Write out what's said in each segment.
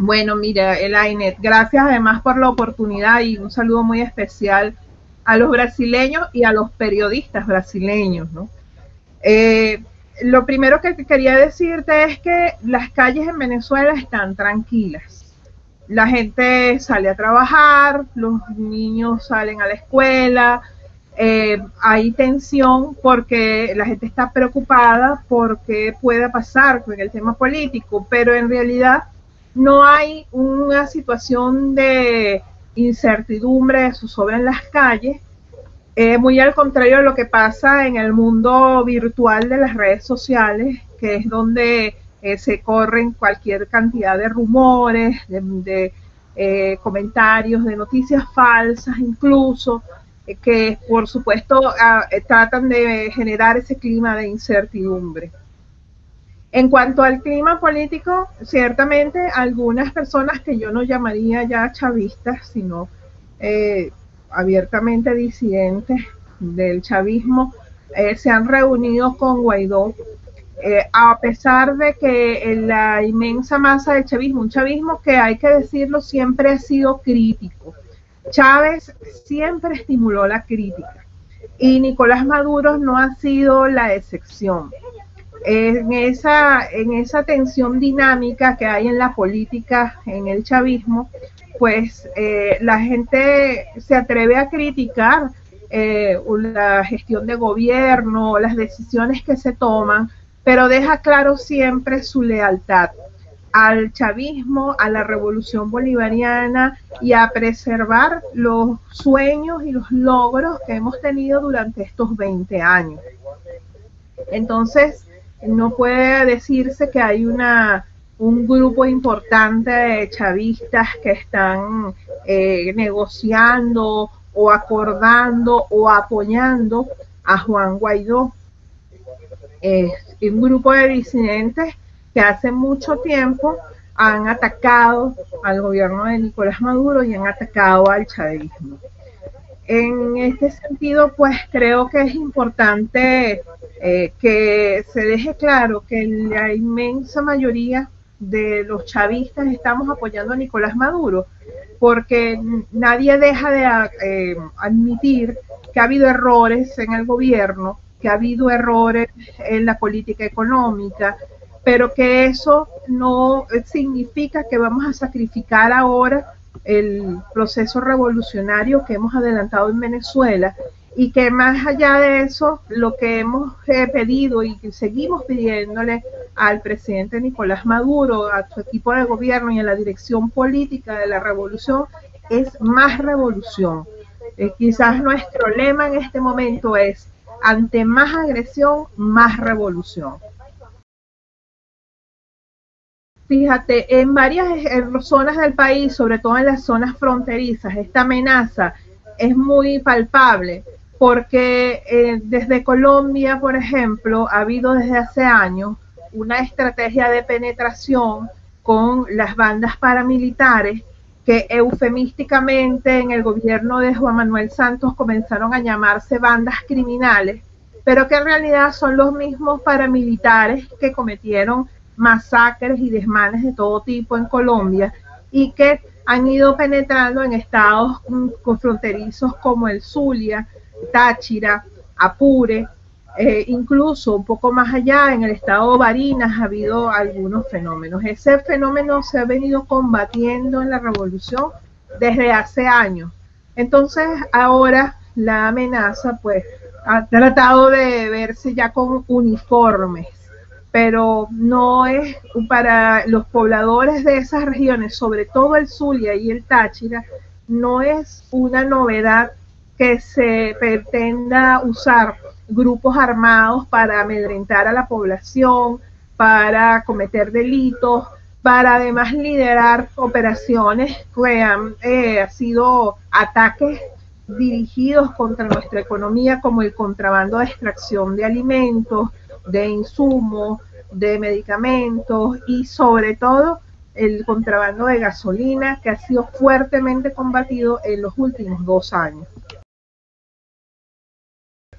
Bueno, mira, Elainet, gracias además por la oportunidad y un saludo muy especial a los brasileños y a los periodistas brasileños, ¿no? Eh, lo primero que quería decirte es que las calles en Venezuela están tranquilas. La gente sale a trabajar, los niños salen a la escuela, hay tensión porque la gente está preocupada por qué pueda pasar con el tema político, pero en realidad no hay una situación de incertidumbre de zozobra en las calles, muy al contrario de lo que pasa en el mundo virtual de las redes sociales, que es donde se corren cualquier cantidad de rumores, de comentarios, de noticias falsas incluso, que por supuesto tratan de generar ese clima de incertidumbre. En cuanto al clima político, ciertamente algunas personas que yo no llamaría ya chavistas, sino eh, abiertamente disidentes del chavismo, se han reunido con Guaidó, a pesar de que la inmensa masa del chavismo, un chavismo que hay que decirlo siempre ha sido crítico. Chávez siempre estimuló la crítica y Nicolás Maduro no ha sido la excepción. En esa tensión dinámica que hay en la política, en el chavismo, pues la gente se atreve a criticar la gestión de gobierno, las decisiones que se toman, pero deja claro siempre su lealtad al chavismo, a la revolución bolivariana y a preservar los sueños y los logros que hemos tenido durante estos 20 años. Entonces, no puede decirse que hay un grupo importante de chavistas que están negociando o acordando o apoyando a Juan Guaidó. Es un grupo de disidentes que hace mucho tiempo han atacado al gobierno de Nicolás Maduro y han atacado al chavismo. En este sentido, pues creo que es importante que se deje claro que la inmensa mayoría de los chavistas estamos apoyando a Nicolás Maduro, porque nadie deja de admitir que ha habido errores en el gobierno, que ha habido errores en la política económica, pero que eso no significa que vamos a sacrificar ahora el proceso revolucionario que hemos adelantado en Venezuela y que más allá de eso, lo que hemos pedido y que seguimos pidiéndole al presidente Nicolás Maduro, a su equipo de gobierno y a la dirección política de la revolución es más revolución. Quizás nuestro lema en este momento es ante más agresión, más revolución. Fíjate, en varias zonas del país, sobre todo en las zonas fronterizas, esta amenaza es muy palpable porque desde Colombia, por ejemplo, ha habido desde hace años una estrategia de penetración con las bandas paramilitares que eufemísticamente en el gobierno de Juan Manuel Santos comenzaron a llamarse bandas criminales, pero que en realidad son los mismos paramilitares que cometieron masacres y desmanes de todo tipo en Colombia y que han ido penetrando en estados fronterizos como el Zulia, Táchira, Apure, incluso un poco más allá en el estado de Barinas ha habido algunos fenómenos. Ese fenómeno se ha venido combatiendo en la revolución desde hace años. Entonces ahora la amenaza pues ha tratado de verse ya con uniformes, pero no es para los pobladores de esas regiones, sobre todo el Zulia y el Táchira, no es una novedad que se pretenda usar grupos armados para amedrentar a la población, para cometer delitos, para además liderar operaciones que han sido ataques dirigidos contra nuestra economía, como el contrabando de extracción de alimentos, de insumos, de medicamentos y sobre todo el contrabando de gasolina, que ha sido fuertemente combatido en los últimos 2 años.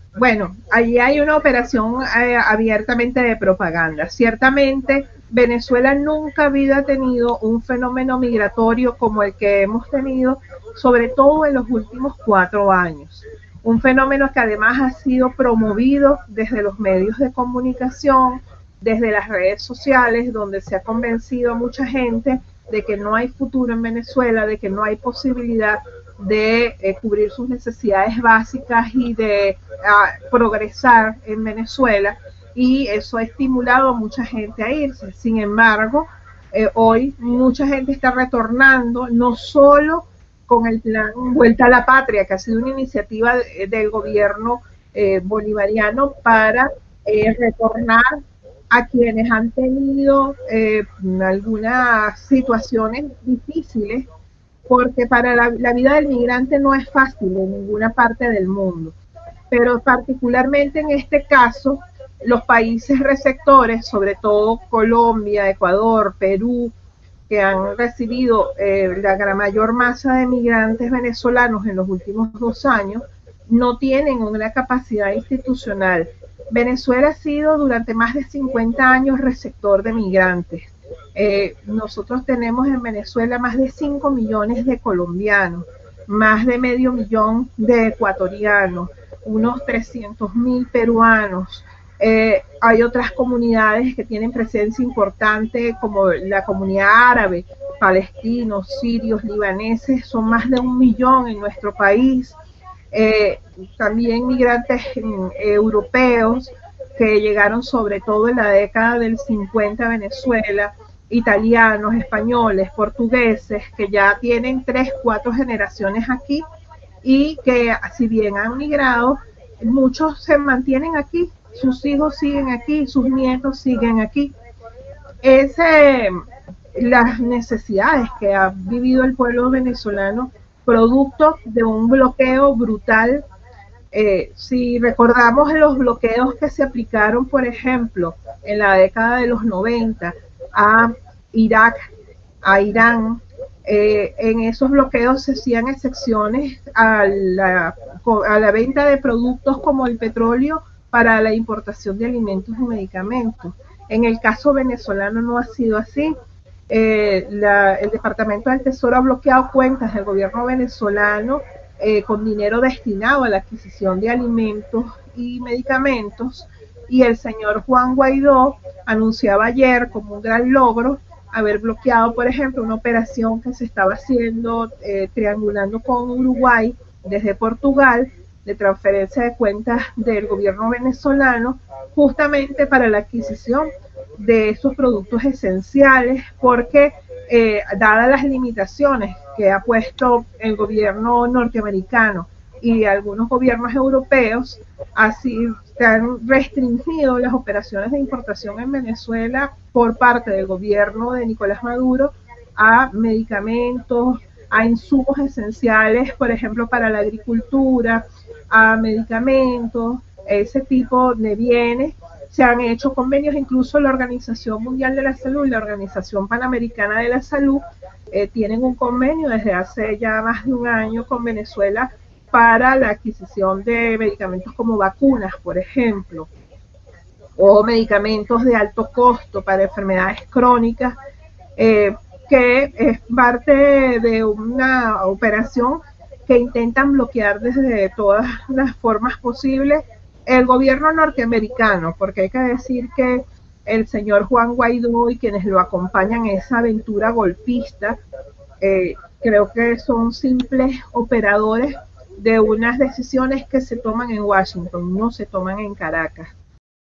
Bueno, allí hay una operación abiertamente de propaganda. Ciertamente, Venezuela nunca había tenido un fenómeno migratorio como el que hemos tenido, sobre todo en los últimos 4 años. Un fenómeno que además ha sido promovido desde los medios de comunicación, desde las redes sociales, donde se ha convencido a mucha gente de que no hay futuro en Venezuela, de que no hay posibilidad de cubrir sus necesidades básicas y de progresar en Venezuela, y eso ha estimulado a mucha gente a irse. Sin embargo, hoy mucha gente está retornando, no solo con el plan Vuelta a la Patria, que ha sido una iniciativa del gobierno bolivariano para retornar a quienes han tenido algunas situaciones difíciles, porque para la vida del migrante no es fácil en ninguna parte del mundo, pero particularmente en este caso, los países receptores, sobre todo Colombia, Ecuador, Perú, que han recibido la gran mayor masa de migrantes venezolanos en los últimos 2 años, no tienen una capacidad institucional. Venezuela ha sido durante más de 50 años receptor de migrantes. Nosotros tenemos en Venezuela más de 5 millones de colombianos, más de medio millón de ecuatorianos, unos 300.000 peruanos. Hay otras comunidades que tienen presencia importante, como la comunidad árabe, palestinos, sirios, libaneses, son más de 1 millón en nuestro país. También migrantes europeos que llegaron sobre todo en la década del 50 a Venezuela, italianos, españoles, portugueses, que ya tienen 3, 4 generaciones aquí y que si bien han migrado, muchos se mantienen aquí, sus hijos siguen aquí, sus nietos siguen aquí. Las necesidades que ha vivido el pueblo venezolano producto de un bloqueo brutal. Si recordamos los bloqueos que se aplicaron, por ejemplo, en la década de los 90 a Irak, a Irán, en esos bloqueos se hacían excepciones a la venta de productos como el petróleo para la importación de alimentos y medicamentos. En el caso venezolano no ha sido así. El Departamento del Tesoro ha bloqueado cuentas del gobierno venezolano con dinero destinado a la adquisición de alimentos y medicamentos, y el señor Juan Guaidó anunciaba ayer como un gran logro haber bloqueado, por ejemplo, una operación que se estaba haciendo triangulando con Uruguay desde Portugal, de transferencia de cuentas del gobierno venezolano, justamente para la adquisición de esos productos esenciales, porque dadas las limitaciones que ha puesto el gobierno norteamericano y algunos gobiernos europeos, así se han restringido las operaciones de importación en Venezuela por parte del gobierno de Nicolás Maduro a medicamentos, a insumos esenciales, por ejemplo, para la agricultura, a medicamentos, ese tipo de bienes. Se han hecho convenios, incluso la Organización Mundial de la Salud y la Organización Panamericana de la Salud tienen un convenio desde hace ya más de un año con Venezuela para la adquisición de medicamentos como vacunas, por ejemplo, o medicamentos de alto costo para enfermedades crónicas, que es parte de una operación que intentan bloquear desde todas las formas posibles el gobierno norteamericano, porque hay que decir que el señor Juan Guaidó y quienes lo acompañan en esa aventura golpista, creo que son simples operadores de unas decisiones que se toman en Washington, no se toman en Caracas.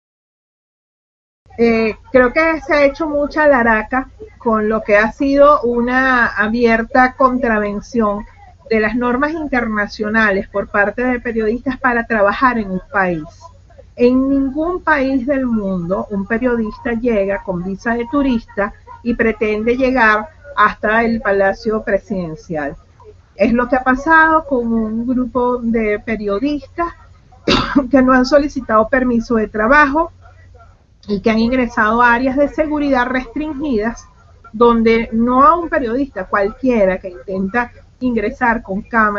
Creo que se ha hecho mucha laraca con lo que ha sido una abierta contravención de las normas internacionales por parte de periodistas para trabajar en un país. En ningún país del mundo un periodista llega con visa de turista y pretende llegar hasta el Palacio Presidencial. Es lo que ha pasado con un grupo de periodistas que no han solicitado permiso de trabajo y que han ingresado a áreas de seguridad restringidas, donde no a un periodista cualquiera que intenta ingresar con cámaras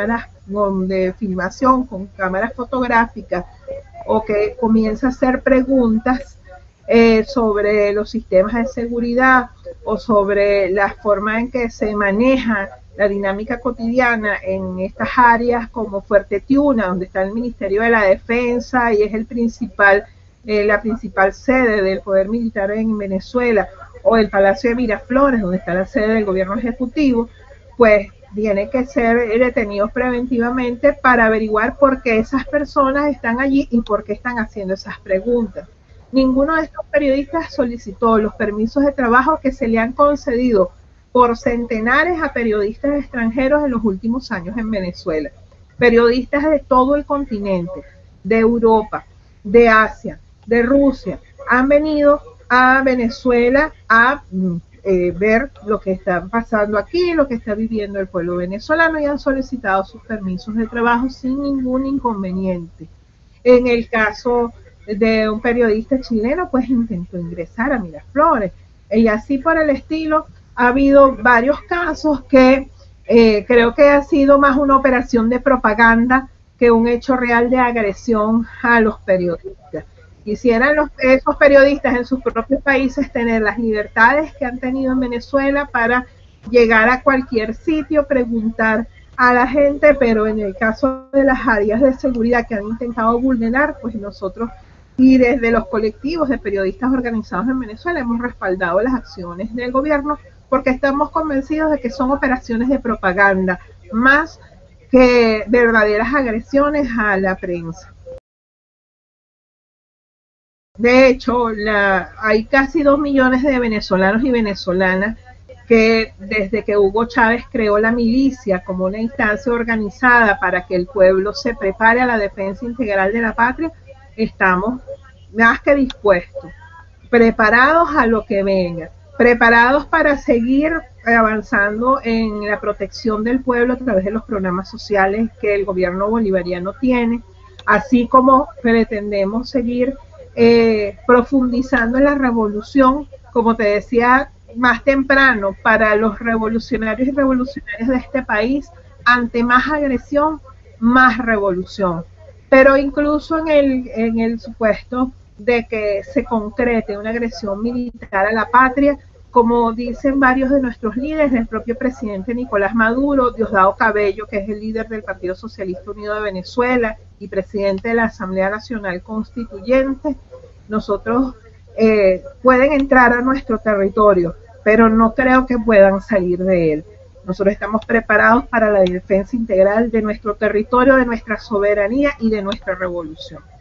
de filmación con cámaras fotográficas o que comienza a hacer preguntas sobre los sistemas de seguridad o sobre la forma en que se maneja la dinámica cotidiana en estas áreas como Fuerte Tiuna, donde está el Ministerio de la Defensa y es la principal sede del poder militar en Venezuela, o el Palacio de Miraflores, donde está la sede del gobierno ejecutivo, pues tienen que ser detenidos preventivamente para averiguar por qué esas personas están allí y por qué están haciendo esas preguntas. Ninguno de estos periodistas solicitó los permisos de trabajo que se le han concedido por centenares a periodistas extranjeros en los últimos años en Venezuela. Periodistas de todo el continente, de Europa, de Asia, de Rusia, han venido a Venezuela a ver lo que está pasando aquí, lo que está viviendo el pueblo venezolano y han solicitado sus permisos de trabajo sin ningún inconveniente. En el caso de un periodista chileno, pues intentó ingresar a Miraflores y así por el estilo. Ha habido varios casos que creo que ha sido más una operación de propaganda que un hecho real de agresión a los periodistas. Quisieran esos periodistas en sus propios países tener las libertades que han tenido en Venezuela para llegar a cualquier sitio, preguntar a la gente, pero en el caso de las áreas de seguridad que han intentado vulnerar, pues nosotros y desde los colectivos de periodistas organizados en Venezuela hemos respaldado las acciones del gobierno porque estamos convencidos de que son operaciones de propaganda más que verdaderas agresiones a la prensa. De hecho, hay casi 2 millones de venezolanos y venezolanas que desde que Hugo Chávez creó la milicia como una instancia organizada para que el pueblo se prepare a la defensa integral de la patria, estamos más que dispuestos, preparados a lo que venga, preparados para seguir avanzando en la protección del pueblo a través de los programas sociales que el gobierno bolivariano tiene, así como pretendemos seguir profundizando en la revolución, como te decía más temprano, para los revolucionarios y revolucionarias de este país, ante más agresión, más revolución. Pero incluso en el supuesto de que se concrete una agresión militar a la patria, como dicen varios de nuestros líderes, el propio presidente Nicolás Maduro, Diosdado Cabello, que es el líder del Partido Socialista Unido de Venezuela y presidente de la Asamblea Nacional Constituyente, nosotros pueden entrar a nuestro territorio, pero no creo que puedan salir de él. Nosotros estamos preparados para la defensa integral de nuestro territorio, de nuestra soberanía y de nuestra revolución.